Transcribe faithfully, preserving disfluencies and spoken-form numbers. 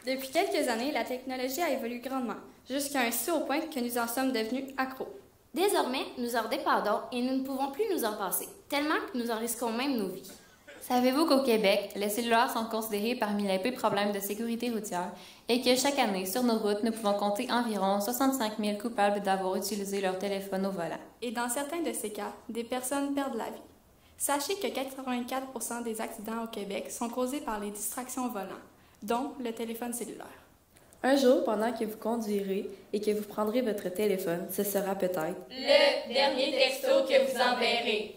Depuis quelques années, la technologie a évolué grandement, jusqu'à un si haut point que nous en sommes devenus accros. Désormais, nous en dépendons et nous ne pouvons plus nous en passer, tellement que nous en risquons même nos vies. Savez-vous qu'au Québec, les cellulaires sont considérés parmi les peu problèmes de sécurité routière et que chaque année, sur nos routes, nous pouvons compter environ soixante-cinq mille coupables d'avoir utilisé leur téléphone au volant? Et dans certains de ces cas, des personnes perdent la vie. Sachez que quatre-vingt-quatre pour cent des accidents au Québec sont causés par les distractions au volant, dont le téléphone cellulaire. Un jour, pendant que vous conduirez et que vous prendrez votre téléphone, ce sera peut-être le dernier texto que vous enverrez.